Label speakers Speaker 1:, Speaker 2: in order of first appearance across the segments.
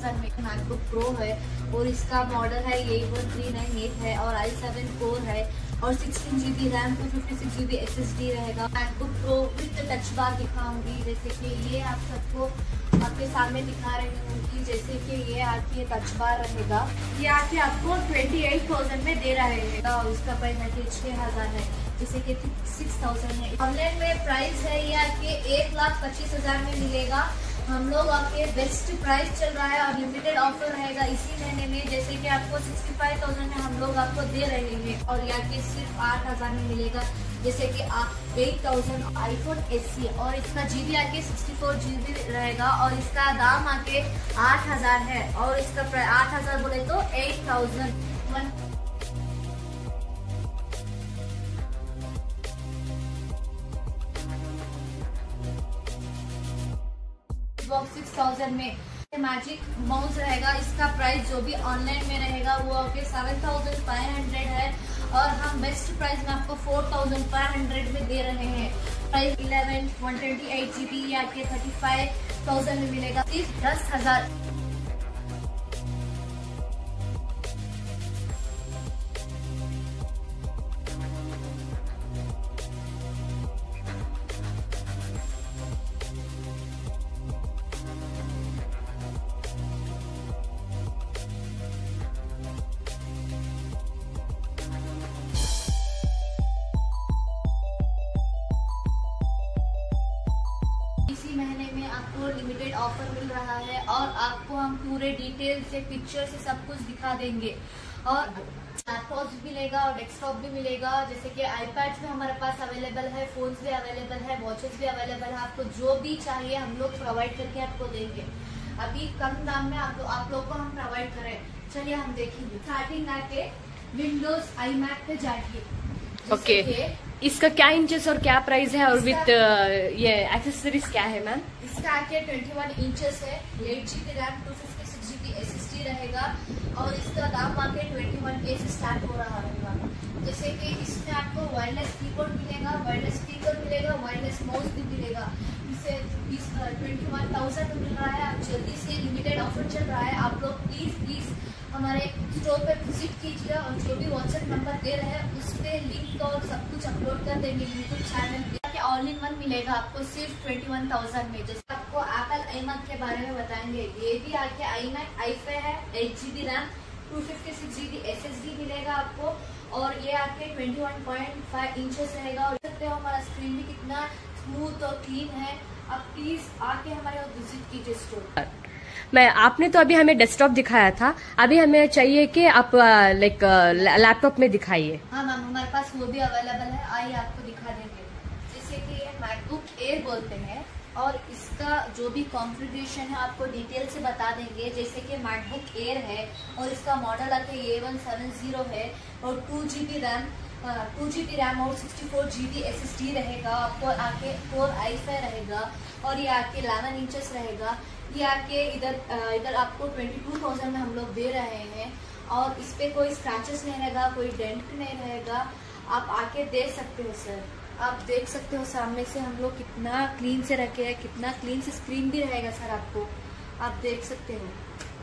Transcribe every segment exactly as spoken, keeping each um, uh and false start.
Speaker 1: Thousand में MacBook pro है और इसका मॉडल है A one three nine eight है और आई सेवन कोर है और sixteen G B RAM two fifty six G B S S D रहेगा। MacBook Pro with Touch Bar दिखाऊंगी, जैसे कि ये आप सबको आपके सामने दिखा रही हूँ। जैसे कि ये आपके टच बार रहेगा, ये आके आपको ट्वेंटी एट थाउजेंड में दे रहेगा और इसका प्राइस है कि छः हज़ार है, जैसे कि सिक्स थाउजेंड है। ऑनलाइन में प्राइस है ये आपके एक लाख पच्चीस हजार में मिलेगा। हम लोग आपके बेस्ट प्राइस चल रहा है और लिमिटेड ऑफर रहेगा इसी महीने में, जैसे कि आपको सिक्सटी फाइव थाउजेंड में हम लोग आपको दे रहे हैं और यहाँ के सिर्फ आठ हजार में मिलेगा, जैसे कि आप एट थाउजेंड आईफोन एसी और इसका जीबी आके सिक्सटी फोर जीबी रहेगा और इसका दाम आके आठ हजार है और इसका आठ हजार बोले तो eight thousand one six thousand में मैजिक माउस रहेगा। इसका प्राइस जो भी ऑनलाइन में रहेगा वो आपके सेवन थाउजेंड फाइव हंड्रेड है और हम बेस्ट प्राइस में आपको फोर थाउजेंड फाइव हंड्रेड में दे रहे हैं। Price eleven one twenty eight G B या के थर्टी फाइव थाउजेंड में मिलेगा, सिर्फ दस हजार। इसी महीने में आपको लिमिटेड ऑफर मिल रहा है और आपको हम पूरे डिटेल से पिक्चर से सब कुछ दिखा देंगे और लैपटॉप भी मिलेगा और डेस्कटॉप भी मिलेगा, जैसे कि आईपैड भी हमारे पास अवेलेबल है, फोन्स भी अवेलेबल है, वॉचेस भी अवेलेबल है। आपको जो भी चाहिए हम लोग प्रोवाइड करके आपको देंगे। अभी कम दाम में आप, आप लोग को हम प्रोवाइड करें। चलिए हम देखेंगे। स्टार्टिंग आके विंडोज आई मैक पे जाइए।
Speaker 2: Okay okay. इसका क्या इंचेस और क्या प्राइस है और विथ ये एक्सेसरीज क्या है मैम?
Speaker 1: इसका आके ट्वेंटी वन इंचेस है, eight G B RAM two fifty six G B S S D रहेगा और इसका दाम आके ट्वेंटी वन के से स्टार्ट हो रहा है। जैसे कि इसमें आपको वायरलेस कीबोर्ड मिलेगा, वायरलेस स्पीकर मिलेगा, वायरलेस माउस भी मिलेगा। इसे ट्वेंटी वन थाउजेंड मिल रहा है। आप जल्दी से लिमिटेड ऑफर चल रहा है, आप लोग प्लीज प्लीज हमारे स्टोर पे विजिट कीजिए और जो भी व्हाट्सएप नंबर दे रहे हैं उस पे लिंक और सब कुछ अपलोड कर देंगे यूट्यूब चैनल पे। ऑल इन वन मिलेगा आपको सिर्फ ट्वेंटी वन थाउजेंड में। जैसे आपको एप्पल iMac के बारे में बताएंगे, ये भी आके iMac आई फाइव है, eight G B RAM two fifty six G B S S D मिलेगा आपको और ये आके twenty one point five inches रहेगा और सकते हो हमारा स्क्रीन भी कितना स्मूथ और क्लीन है। आप प्लीज आके हमारे विजिट कीजिए स्टोर।
Speaker 2: मैं आपने तो अभी हमें डेस्कटॉप दिखाया था, अभी हमें चाहिए कि आप लाइक लैपटॉप में दिखाइए।
Speaker 1: हाँ मैम, हमारे पास वो भी अवेलेबल है, आइए आपको दिखा देंगे। जैसे कि ये मैकबुक एयर बोलते हैं और इसका जो भी कॉन्फ़िगरेशन है आपको डिटेल से बता देंगे। जैसे कि मैकबुक एयर है और इसका मॉडल आके ए वन सेवन जीरो है और two G B RAM two G B RAM और sixty four G B S S D रहेगा। आपको आके कोर आई फाइव रहेगा और ये आके इलेवन इंचेस रहेगा। ये आके इधर इधर आपको ट्वेंटी टू थाउजेंड में हम लोग दे रहे हैं और इस पे कोई स्क्रैचेस नहीं रहेगा, कोई डेंट नहीं रहेगा। आप आके देख सकते हो सर, आप देख सकते हो सामने से हम लोग कितना क्लीन से रखे हैं, कितना क्लीन से स्क्रीन भी रहेगा सर, आपको आप देख सकते हो।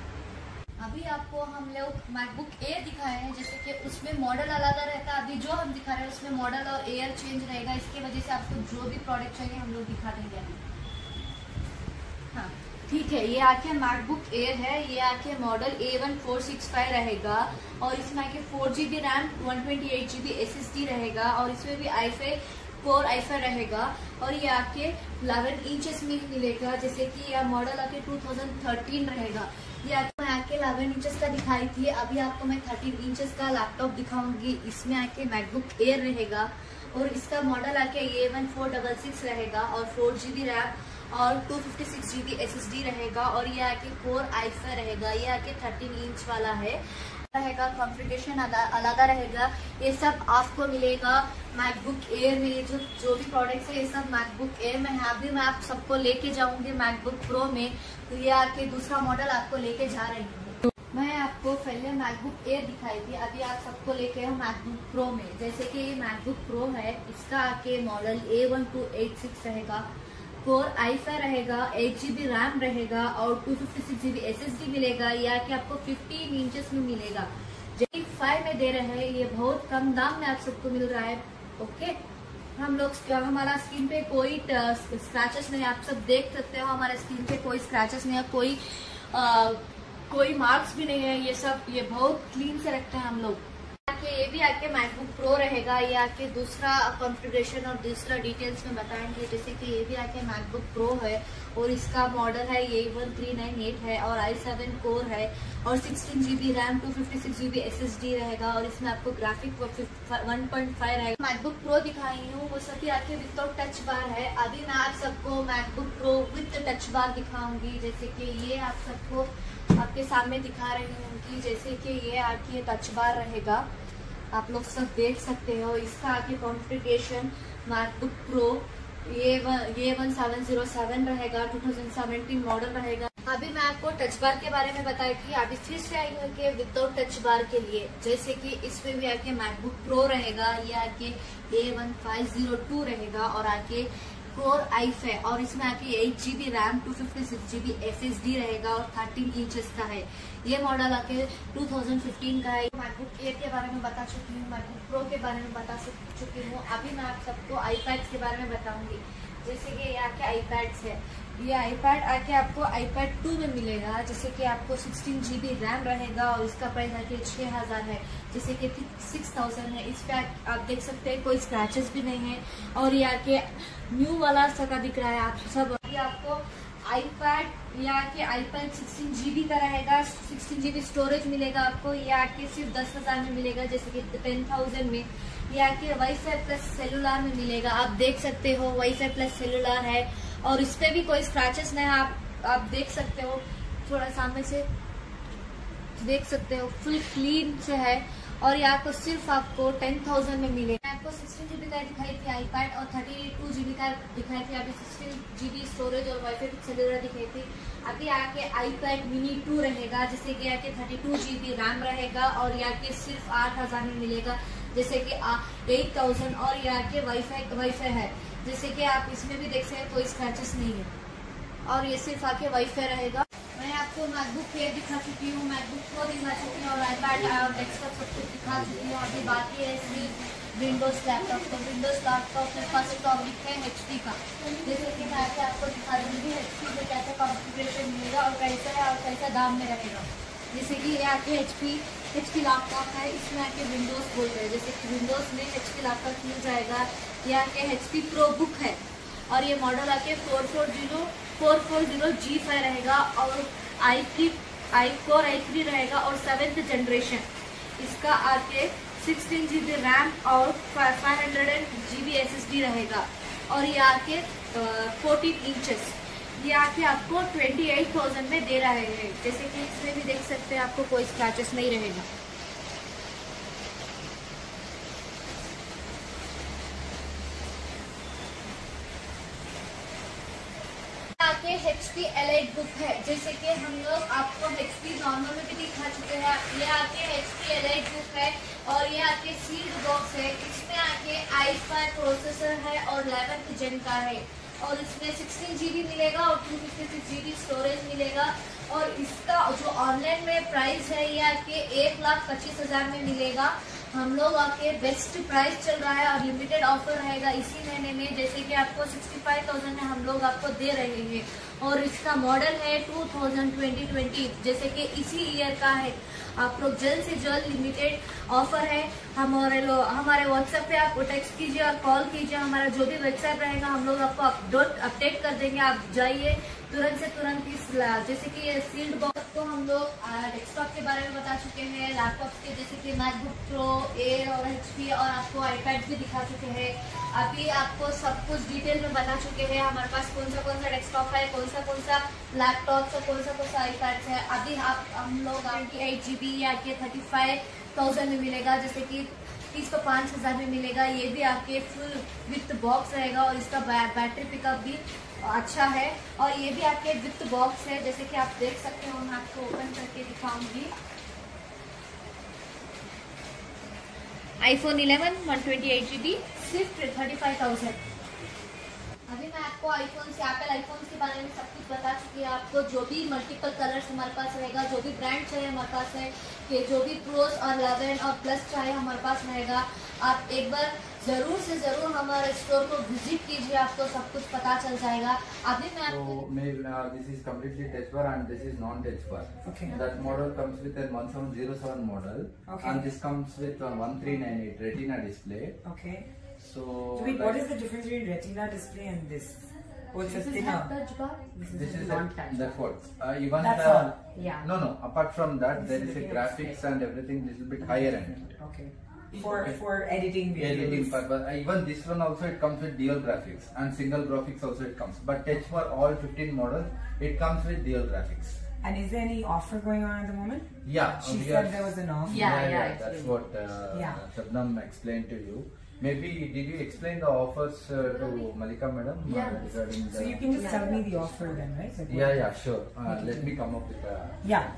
Speaker 1: अभी आपको हम लोग मैकबुक एयर दिखाए हैं, जैसे कि उसमें मॉडल अलग रहता है। अभी जो हम दिखा रहे हैं उसमें मॉडल और एयर चेंज रहेगा, इसकी वजह से आपको जो भी प्रोडक्ट चाहिए हम लोग दिखा देंगे। हाँ ठीक है, ये आके मैकबुक एयर है, ये आके model A one four six five रहेगा और इसमें आके four G B RAM one twenty eight G B S S D रहेगा और इसमें भी I five core I five रहेगा और ये आके इलेवन इंचेस में मिलेगा। जैसे कि यह मॉडल आके टू थाउजेंड थर्टीन रहेगा। ये आपको आके इलेवन इंचेस का दिखाई थी, अभी आपको मैं थर्टीन इंचेस का लैपटॉप दिखाऊंगी। इसमें आके मैकबुक एयर रहेगा और इसका मॉडल आके A one four double six रहेगा और फोर जी बी रैम और two fifty six G B S S D रहेगा और ये आके कोर आई फाइव रहेगा। ये आके थर्टीन इंच वाला है रहेगा, कॉन्फ़िगरेशन अलग रहेगा। ये सब आपको मिलेगा मैकबुक एयर में। जो जो भी प्रोडक्ट्स है ये सब मैकबुक एयर में है। अभी मैं आप सबको लेके जाऊंगी मैकबुक प्रो में, तो ये आके दूसरा मॉडल आपको लेके जा रही हूँ। मैं आपको पहले मैकबुक एयर दिखाई थी, अभी आप सबको लेके हूँ मैकबुक प्रो में। जैसे कि ये मैकबुक प्रो है, इसका आके model A one two eight six रहेगा कोर आई फाइव रहेगा, एट जीबी रैम रहेगा और two fifty six GB S S D मिलेगा, या कि आपको फिफ्टीन इंचेस में मिलेगा। जी फाइव में दे रहे हैं, ये बहुत कम दाम में आप सबको मिल रहा है। ओके, हम लोग हमारा स्क्रीन पे कोई स्क्रैचेस नहीं, आप सब देख सकते हो हमारे स्क्रीन पे कोई स्क्रैचेस नहीं है, कोई आ, कोई मार्क्स भी नहीं है, ये सब ये बहुत क्लीन से रखते हैं हम लोग। ये भी आके मैकबुक प्रो रहेगा, ये आके दूसरा कॉन्फ़िगरेशन और दूसरा डिटेल्स में बताएंगे। जैसे कि ये भी आके मैकबुक प्रो है और इसका मॉडल है A one three nine eight है और आई सेवन कोर है और sixteen GB RAM, two fifty six GB S S D रहेगा और इसमें आपको ग्राफिक वन पॉइंट फाइव रहेगा। मैकबुक प्रो दिखाई हूँ वो सभी आके विदाउट टच बार है। अभी मैं आप सबको MacBook Pro with Touch Bar दिखाऊंगी। जैसे कि ये आप सबको आपके सामने दिखा रही हूँ कि जैसे कि ये आके टच बार रहेगा, आप लोग सब देख सकते हो। इसका आगे कॉन्फ़िगरेशन मैकबुक प्रो ये वन ये वन सेवन जीरो सेवन रहेगा, टू थाउजेंड सेवेंटीन मॉडल रहेगा। अभी मैं आपको टच बार के बारे में बताई थी, अभी फिर से आई हूँ कि विदाउट टच बार के लिए। जैसे कि इसमें भी आके मैकबुक प्रो रहेगा, ये आके A one five zero two रहेगा और आके कोर आई फाइव और इसमें आके eight GB RAM, two fifty six GB S S D रहेगा और थर्टीन इंचेस का है। ये मॉडल आके टू थाउजेंड फिफ्टीन का है। मैकबुक एयर के बारे में बता चुकी हूँ, मैकबुक प्रो के बारे में बता चुकी हूँ। अभी मैं आप सबको आईपैड्स के बारे में बताऊंगी। जैसे कि ये आके आईपैड्स है, ये आईपैड आके आपको आईपैड टू में मिलेगा। जैसे कि आपको सिक्सटीन जीबी रैम रहेगा और इसका प्राइस आके छह हजार है, जैसे कि सिक्स थाउजेंड है। इस पे आप देख सकते हैं कोई स्क्रैचेस भी नहीं है और ये आके न्यू वाला सका दिख रहा है आप सब। ये आपको आईपैड या के आईपैड सिक्सटीन जीबी का रहेगा, सिक्सटीन जीबी स्टोरेज मिलेगा आपको। ये आके सिर्फ दस हजार में मिलेगा, जैसे कि टेन थाउजेंड में। ये आके वाईफाई प्लस सेलुलर में मिलेगा, आप देख सकते हो वाईफाई प्लस सेलुलर है और इस पे भी कोई स्क्रैचेस नहीं है, आप आप देख सकते हो। थोड़ा सामने से देख सकते हो, फुल क्लीन से है और ये आपको सिर्फ आपको टेन थाउजेंड में मिलेगा। आपको सिक्सटीन जीबी का दिखाई थी आईपैड और थर्टी टू जीबी का दिखाई थी, अभी सिक्सटीन जीबी स्टोरेज और वाईफाई सेलुलर दिखाई थी। अभी आके आईपैड मिनी टू रहेगा, जैसे कि आके थर्टी टू जीबी रैम रहेगा और ये आके सिर्फ आठ हजार में मिलेगा, जैसे कि एट थाउजेंड और ये आके वाईफाई वाईफाई है। जैसे कि आप इसमें भी देख सकते हैं कोई स्क्रैचेस नहीं है और ये सिर्फ आके वाईफाई रहेगा। मैं आपको मैकबुक एयर दिखा चुकी हूँ, मैकबुक प्रो दिखा चुकी हूँ और आईपैड डेस्कटॉप सब कुछ दिखा चुकी हूँ। अभी बाकी है सिर्फ विंडोज लैपटॉप। तो विंडोज लैपटॉप में फर्स्ट टॉपिक है एच पी का। जैसे कि मैं आके आपको दिखा दूँगी एच पी में कैसा कॉन्फ़िगरेशन मिलेगा और कैसा है और कैसा दाम में रहेगा। जैसे कि ये आके H P H P laptop है, इसमें आके विंडोज बोलते हैं। जैसे कि विंडोज में एच पी लैपटॉप मिल जाएगा। ये आके एच पी प्रो बुक है और ये मॉडल आके four four zero four four zero G five रहेगा और I three I core I three रहेगा और सेवेंथ जनरेशन। इसका आके सिक्सटीन जीबी रैम और five hundred GB S S D रहेगा और ये आके फोर्टीन इंचेस। ये आके आपको ट्वेंटी एट थाउजेंड में दे रहे हैं। जैसे कि इसमें भी देख सकते हैं आपको कोई स्क्रैचेस नहीं रहेगा। आके एच पी एलाइट बुक है, जैसे कि हम लोग आपको एच पी नॉर्मल में भी दिखा चुके हैं। ये आके एच पी एलाइट बुक है और ये आके सील्ड बॉक्स है। इसमें आके आई फाइव प्रोसेसर है और इलेवेंथ जेन का है और इसमें सिक्सटीन जीबी मिलेगा और two fifty six GB storage मिलेगा। और इसका जो ऑनलाइन में प्राइस है ये आके एक लाख पच्चीस हजार में मिलेगा। हम लोग आके बेस्ट प्राइस चल रहा है और लिमिटेड ऑफर रहेगा इसी महीने में। जैसे कि आपको सिक्सटी फाइव थाउजेंड में हम लोग आपको दे रहे हैं और इसका मॉडल है टू थाउजेंड ट्वेंटी ट्वेंटी, जैसे कि इसी ईयर का है। आप लोग जल्द से जल्द लिमिटेड ऑफर है, हमारे लोग हमारे व्हाट्सएप पे आप टेक्स्ट कीजिए और कॉल कीजिए। हमारा जो भी वेबसाइट रहेगा हम लोग आपको अपडेट अपडेट कर देंगे। आप जाइए तुरंत से तुरंत। इस जैसे कि ये सील्ड बॉक्स को हम लोग डेस्कटॉप के बारे में बता चुके हैं, लैपटॉप के जैसे कि मैकबुक प्रो एयर और एच पी और आपको आईपैड भी दिखा चुके हैं। अभी आपको सब कुछ डिटेल में बता चुके हैं हमारे पास कौन सा कौन सा डेस्कटॉप है, कौन सा कौन सा लैपटॉप है, कौन सा कौन सा आईपैड है। अभी आप हम लोग ट्वेंटी एट जी बी या के थर्टी फाइव थाउजेंड में मिलेगा, जैसे कि तीस को पाँच हजार में मिलेगा। ये भी आपके फुल विथ बॉक्स रहेगा और इसका बैटरी पिकअप भी अच्छा है और ये भी आपके विथ बॉक्स है। जैसे कि आप देख सकते हो, मैं आपको ओपन करके दिखाऊंगी। IPhone eleven one twenty eight G B सिर्फ थर्टी फाइव थाउजेंड। अभी मैं आपको आईफोन से एप्पल आईफोन के बारे में सब कुछ बता चुकी है आपको। जो भी मल्टीपल कलर्स हमारे पास रहेगा, जो भी ब्रांड चाहिए हमारे पास है, कि जो भी प्रोस और इलेवन और प्लस चाहिए हमारे पास रहेगा। आप एक बार जरूर से जरूर हमारे स्टोर को विजिट कीजिए, आपको सब कुछ पता चल जाएगा। अभी मैं आपको
Speaker 3: this is completely touch bar and this is non touch bar.
Speaker 4: Okay.
Speaker 3: That model comes with a one seven zero seven model.
Speaker 4: Okay.
Speaker 3: And this comes with a one three nine eight retina display.
Speaker 4: Okay.
Speaker 3: So,
Speaker 4: So wait, what is the difference between retina display and this? What's
Speaker 1: this
Speaker 4: the
Speaker 1: is
Speaker 4: thinner?
Speaker 1: not touch bar.
Speaker 4: This
Speaker 3: this is
Speaker 4: non-touch.
Speaker 3: a, that's what. Uh, even
Speaker 4: That's
Speaker 3: the,
Speaker 4: all. Yeah.
Speaker 3: No, no. Apart from that,
Speaker 4: This
Speaker 3: there
Speaker 4: is
Speaker 3: is a
Speaker 4: the
Speaker 3: graphics
Speaker 4: display.
Speaker 3: and everything little bit higher end.
Speaker 4: Okay. For
Speaker 3: Okay.
Speaker 4: for editing videos.
Speaker 3: Editing purpose. Uh, even this one also it comes with dual graphics and single graphics also it comes. But touch for all fifteen models, it comes with dual graphics.
Speaker 4: And is there any offer going on at the moment?
Speaker 3: Yeah.
Speaker 4: She
Speaker 3: we
Speaker 4: said
Speaker 3: are-
Speaker 4: there was an offer.
Speaker 2: Yeah,
Speaker 3: yeah,
Speaker 2: yeah,
Speaker 3: that's
Speaker 2: actually.
Speaker 3: what uh,
Speaker 4: Yeah.
Speaker 3: Shabnam explained to you. Maybe did you explain the offers uh, to Malika madam? uh,
Speaker 1: Yeah.
Speaker 3: regarding the,
Speaker 4: So you can just tell me the offer then, right? Like
Speaker 3: Yeah,
Speaker 4: what-
Speaker 3: yeah, sure. Uh, let me come up with a.
Speaker 4: Yeah.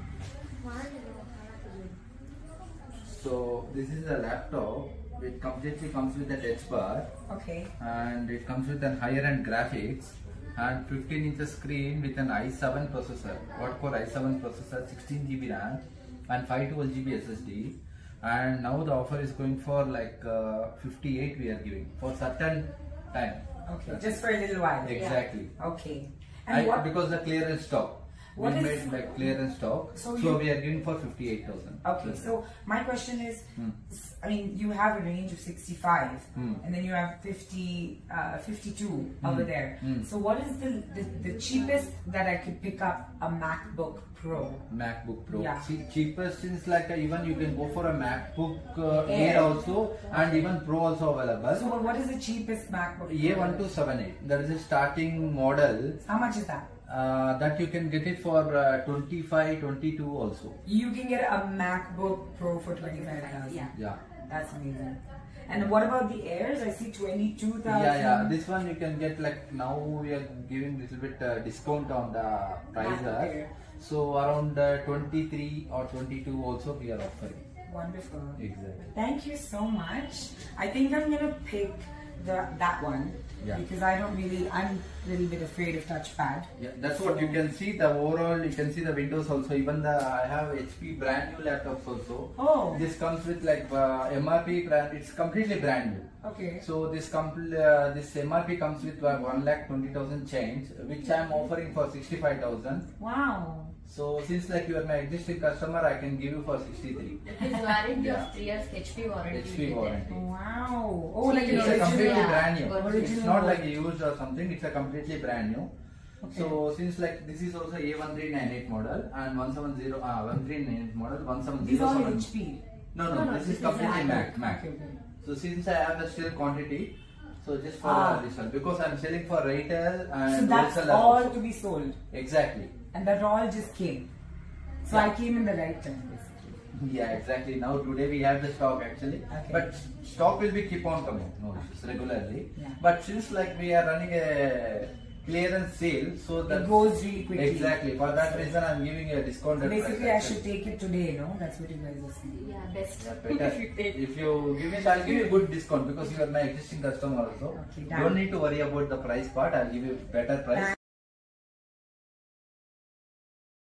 Speaker 3: So this is a laptop. It completely comes with a touch bar
Speaker 4: Okay.
Speaker 3: and it comes with a higher end graphics and fifteen inches screen with an i seven processor, quad-core i seven processor, sixteen G B RAM and five twelve G B S S D. And now the offer is going for like uh, fifty-eight we are giving for certain time.
Speaker 4: Okay.
Speaker 3: That's
Speaker 4: Just
Speaker 3: it.
Speaker 4: for a little while.
Speaker 3: Exactly.
Speaker 4: Okay. And
Speaker 3: I,
Speaker 4: what?
Speaker 3: because the clearance stock.
Speaker 4: What
Speaker 3: we
Speaker 4: is-
Speaker 3: made like clearance stock.
Speaker 4: So
Speaker 3: So,
Speaker 4: you-
Speaker 3: we are giving for fifty-eight thousand.
Speaker 4: Okay, so my question is,
Speaker 3: Hmm.
Speaker 4: s- I mean, you have a range of sixty-five,
Speaker 3: Hmm.
Speaker 4: and then you have fifty, uh, fifty-two over there.
Speaker 3: Hmm.
Speaker 4: So what is the, the the cheapest that I could pick up a MacBook Pro?
Speaker 3: MacBook Pro.
Speaker 4: Yeah.
Speaker 3: See, cheapest is like uh, even you can go for a MacBook uh,
Speaker 4: Air.
Speaker 3: Air also and even Pro also available.
Speaker 4: So what is the cheapest MacBook?
Speaker 3: A
Speaker 4: Pro?
Speaker 3: one two seven eight. That is a starting model
Speaker 4: How much is that?
Speaker 3: uh, that you can get it for uh, twenty-five, twenty-two also.
Speaker 4: You can get a MacBook Pro for twenty-five thousand.
Speaker 2: Yeah.
Speaker 3: Yeah.
Speaker 4: That's amazing. And what about the Airs? I see twenty-two thousand.
Speaker 3: Yeah, yeah. This one you can get like now we are giving little bit uh, discount on the prices.
Speaker 4: Air.
Speaker 3: So around uh, twenty-three or twenty-two also we are offering.
Speaker 4: Wonderful.
Speaker 3: Exactly.
Speaker 4: Thank you so much. I think I'm gonna pick the that one
Speaker 3: Yeah.
Speaker 4: because I don't really. I'm a little bit afraid of touchpad.
Speaker 3: Yeah, that's what you can see. The overall, you can see the windows also. Even the I have H P brand new laptops also.
Speaker 4: Oh.
Speaker 3: This comes with like uh, M R P brand. It's completely brand new.
Speaker 4: Okay.
Speaker 3: So this compl uh, this M R P comes with uh, one lakh twenty thousand change, which I am offering for sixty-five thousand.
Speaker 4: Wow.
Speaker 3: So since like you are my existing customer, I can give you for sixty-three.
Speaker 2: His warranty
Speaker 3: Yeah.
Speaker 2: of three years H P warranty.
Speaker 3: H P warranty.
Speaker 4: Wow. Oh, like
Speaker 3: It's
Speaker 4: an
Speaker 3: a completely
Speaker 4: original.
Speaker 3: brand new.
Speaker 2: Original.
Speaker 3: It's not like a used or something. It's a completely brand new.
Speaker 4: Okay.
Speaker 3: So since like this is also A one three nine eight model and one seven zero uh, one three nine eight model one seven
Speaker 4: These
Speaker 3: zero
Speaker 4: are
Speaker 3: seven.
Speaker 4: H P.
Speaker 3: No, no,
Speaker 2: No, no,
Speaker 3: this
Speaker 2: this
Speaker 3: is
Speaker 2: is
Speaker 3: completely
Speaker 2: Mac.
Speaker 3: Mac. Mac.
Speaker 4: Okay, okay.
Speaker 3: So since I have the still quantity, so just for
Speaker 4: Ah.
Speaker 3: uh, this one because I'm selling for retail and
Speaker 4: So that's
Speaker 3: wholesaler
Speaker 4: all
Speaker 3: also.
Speaker 4: to be sold,
Speaker 3: Exactly.
Speaker 4: and that all just came. So
Speaker 3: Yeah.
Speaker 4: I came in the right time, basically.
Speaker 3: Yeah, exactly. Now today we have the stock actually,
Speaker 4: Okay.
Speaker 3: but stock will be keep on coming, no issues, regularly.
Speaker 4: Yeah.
Speaker 3: But since like we are running a clearance sale, so that
Speaker 4: It goes really quickly.
Speaker 3: Exactly. For that reason, I'm giving you a discounted price.
Speaker 4: Basically, I
Speaker 3: actually.
Speaker 4: should take it today, no? That's what you guys are saying.
Speaker 2: Yeah, best.
Speaker 3: Yeah, better.
Speaker 2: If you take.
Speaker 3: If you give me, I'll give you a good discount because you are my existing customer also.
Speaker 4: Okay, done.
Speaker 3: Don't need to worry about the price part. I'll give you better price.